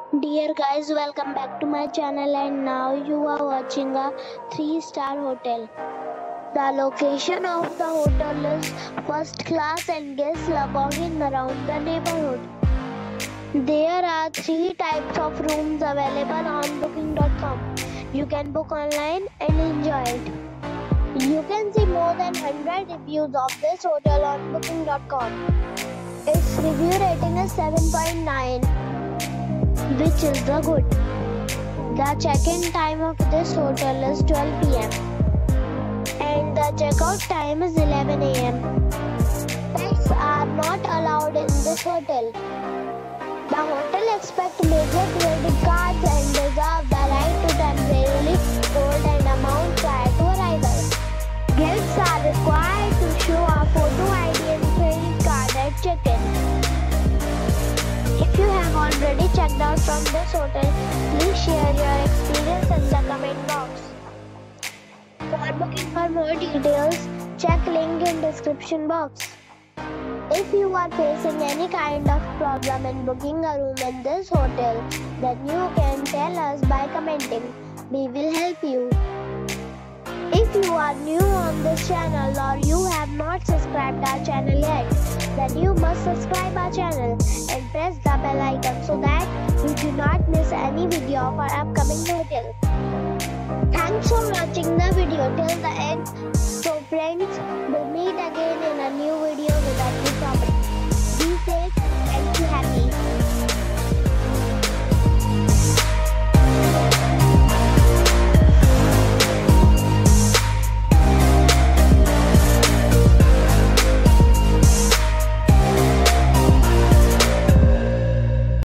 Dear guys, welcome back to my channel and now you are watching a 3-star hotel. The location of the hotel is first class and guests love walking around the neighborhood. There are 3 types of rooms available on booking.com. You can book online and enjoy it. You can see more than 100 reviews of this hotel on booking.com. Its review rating is 7.9. which is the good. The check-in time of this hotel is 12 p.m. and the check-out time is 11 a.m. Pets are not allowed in this hotel. The hotel expects major credit cards and reserves the right to temporarily hold an amount prior to arrival. Guests are required to show a photo ID and credit card at check-in. If you have already checked out from this hotel, please share your experience in the comment box. For booking for more details, check link in description box. If you are facing any kind of problem in booking a room in this hotel, then you can tell us by commenting. We will help you. If you are new on this channel or you have not subscribed our channel yet, then you must subscribe our channel and press the bell icon so that you do not miss any video of our upcoming hotel. Thanks for watching the video till the end. So friends, we'll meet again in a new video with a new property.